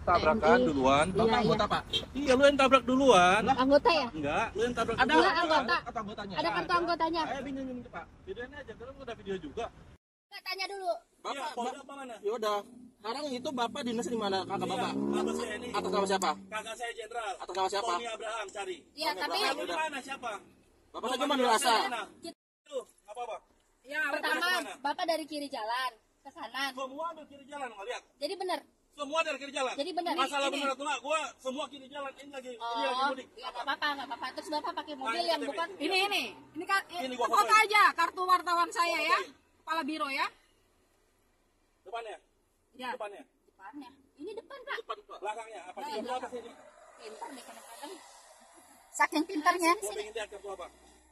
tabrakan duluan. Bapak anggota, Pak? Iya, lu yang tabrak duluan. Anggota ya? Enggak, lu yang tabrak Ada duluan. anggota. Kartu anggotanya. Ada kartu anggotanya. Saya bingung ini, Pak. Videoin aja, terus udah video juga. Nggak, tanya dulu. Iya, Polda apa mana? Ya udah. Sekarang itu Bapak dinas di mana, kakak Bapak? Mabes TNI. Atas nama siapa? Kakak saya jenderal. Atas nama siapa? Tony Abraham, cari. Iya, tapi Kamu di mana? Siapa? Bapak lagi mana rasa? Tuh, apa-apa. ya, pertama Bapak dari kiri jalan ke kanan. Semua ambil kiri jalan, nggak lihat? Jadi benar. Semua dari kiri jalan. Jadi benar. Masalah benar atau enggak? Gua semua kiri jalan. Ini lagi mudik. Ya nggak apa-apa, nggak apa-apa. Terus Bapak pakai mobil yang KTP. bukan Ini kan Ini gua foto fotoin. aja kartu wartawan saya ya, kepala biro ya. Depannya. Ya. Depannya. depannya. Ini depan, Pak. Depan, belakangnya. Apa sih? Belakang. Apa sini? Pintar deh kadang-kadang. Saking pintarnya. Gua pengen lihat kartu apa.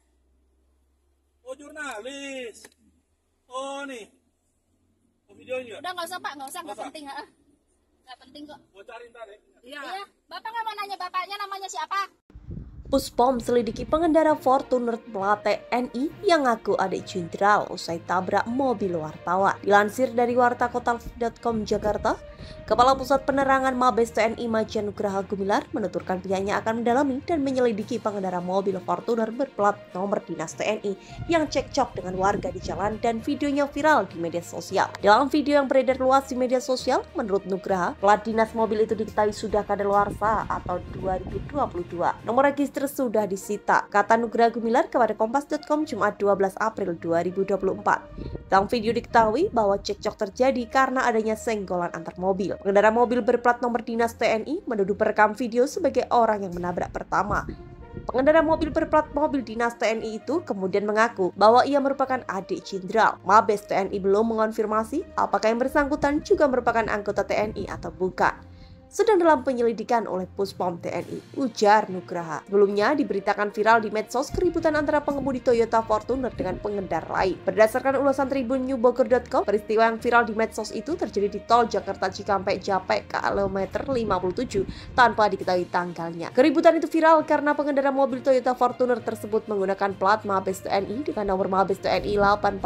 Oh, jurnalis. Oh, nih. Mau videoin ya? Udah nggak usah, Pak, nggak usah, nggak Nggak usah. penting. Nggak penting kok. Mau cari ntar ya? Iya. Iya, Bapak nggak mau nanya bapaknya namanya siapa? Puspom selidiki pengendara Fortuner plat TNI yang ngaku adik jenderal usai tabrak mobil wartawan. Dilansir dari wartakotal.com Jakarta, Kepala Pusat Penerangan Mabes TNI Majen Nugraha Gumilar menuturkan pihaknya akan mendalami dan menyelidiki pengendara mobil Fortuner berplat nomor dinas TNI yang cekcok dengan warga di jalan dan videonya viral di media sosial. Dalam video yang beredar luas di media sosial, menurut Nugraha, plat dinas mobil itu diketahui sudah kadaluarsa atau 2022. Nomor register sudah disita, kata Nugraha Gumilar kepada Kompas.com Jumat 12 April 2024. Dalam video diketahui bahwa cekcok terjadi karena adanya senggolan antar mobil. Pengendara mobil berplat nomor dinas TNI menuduh perekam video sebagai orang yang menabrak pertama. Pengendara mobil berplat mobil dinas TNI itu kemudian mengaku bahwa ia merupakan adik jenderal. Mabes TNI belum mengonfirmasi apakah yang bersangkutan juga merupakan anggota TNI atau bukan. Sedang dalam penyelidikan oleh Puspom TNI, ujar Nugraha. Sebelumnya diberitakan viral di medsos keributan antara pengemudi Toyota Fortuner dengan pengendara lain. Berdasarkan ulasan Tribun Newbogor.com, peristiwa yang viral di medsos itu terjadi di tol Jakarta Cikampek Japek kilometer 57 tanpa diketahui tanggalnya. Keributan itu viral karena pengendara mobil Toyota Fortuner tersebut menggunakan plat Mabes TNI dengan nomor Mabes TNI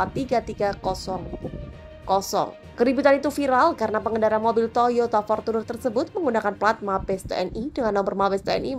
843300. Keributan itu viral karena pengendara mobil Toyota Fortuner tersebut menggunakan plat Mabes TNI dengan nomor Mabes TNI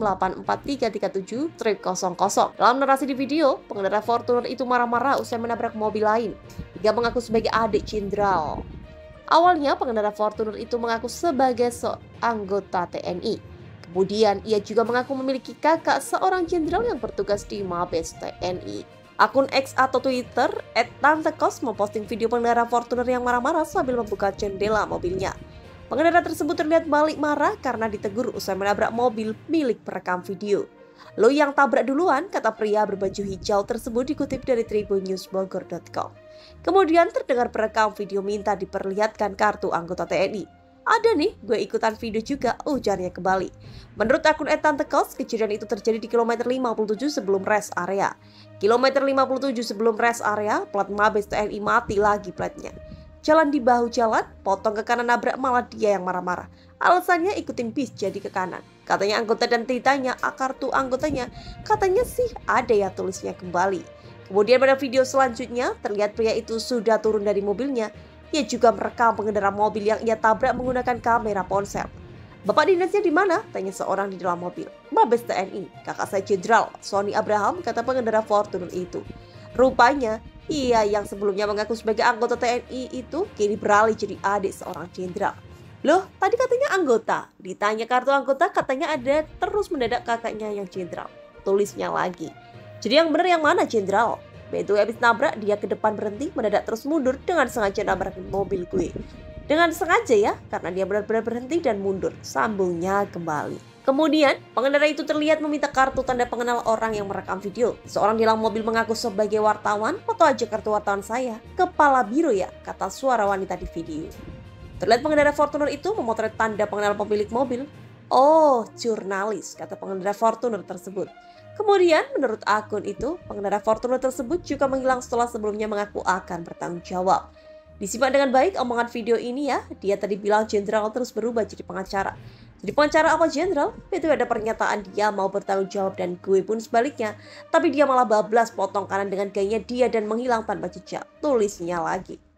843337-00. Dalam narasi di video, pengendara Fortuner itu marah-marah usai menabrak mobil lain hingga mengaku sebagai adik jenderal. Awalnya pengendara Fortuner itu mengaku sebagai anggota TNI. Kemudian ia juga mengaku memiliki kakak seorang jenderal yang bertugas di Mabes TNI. Akun X atau Twitter @tantekos memposting video pengendara Fortuner yang marah-marah sambil membuka jendela mobilnya. Pengendara tersebut terlihat balik marah karena ditegur usai menabrak mobil milik perekam video. "Lo yang tabrak duluan," kata pria berbaju hijau tersebut dikutip dari tribunnewsbogor.com. Kemudian terdengar perekam video minta diperlihatkan kartu anggota TNI. "Ada nih, gue ikutan video juga," ujarnya kembali. Menurut akun @tantekos, kejadian itu terjadi di kilometer 57 sebelum rest area. Kilometer 57 sebelum rest area, plat Mabes TNI mati lagi platnya. Jalan di bahu jalan, potong ke kanan nabrak malah dia yang marah-marah. Alasannya ikutin bis jadi ke kanan. Katanya anggota dan ditanya kartu anggotanya, katanya sih ada ya tulisnya kembali. Kemudian pada video selanjutnya, terlihat pria itu sudah turun dari mobilnya. Ia juga merekam pengendara mobil yang ia tabrak menggunakan kamera ponsel. "Bapak dinasnya di mana?" tanya seorang di dalam mobil. "Mabes TNI, kakak saya jenderal Tony Abraham," kata pengendara Fortuner itu. Rupanya, ia yang sebelumnya mengaku sebagai anggota TNI itu kini beralih jadi adik seorang jenderal. "Loh, tadi katanya anggota." Ditanya kartu anggota, katanya ada, terus mendadak kakaknya yang jenderal. Tulisnya lagi. "Jadi yang benar yang mana, jenderal?" Begitu habis nabrak, dia ke depan berhenti, mendadak terus mundur dengan sengaja nabrak mobil gue. Dengan sengaja ya, karena dia benar-benar berhenti dan mundur, sambungnya kembali. Kemudian, pengendara itu terlihat meminta kartu tanda pengenal orang yang merekam video. Seorang di dalam mobil mengaku sebagai wartawan, "Foto aja kartu wartawan saya, kepala biro ya," kata suara wanita di video. Terlihat pengendara Fortuner itu memotret tanda pengenal pemilik mobil. "Oh, jurnalis," kata pengendara Fortuner tersebut. Kemudian, menurut akun itu, pengendara Fortuner tersebut juga menghilang setelah sebelumnya mengaku akan bertanggung jawab. Disimak dengan baik omongan video ini ya. Dia tadi bilang jenderal terus berubah jadi pengacara. Jadi pengacara apa jenderal? Itu ada pernyataan dia mau bertanggung jawab dan gue pun sebaliknya. Tapi dia malah bablas potong kanan dengan gayanya dia dan menghilang tanpa jejak. Tulisnya lagi.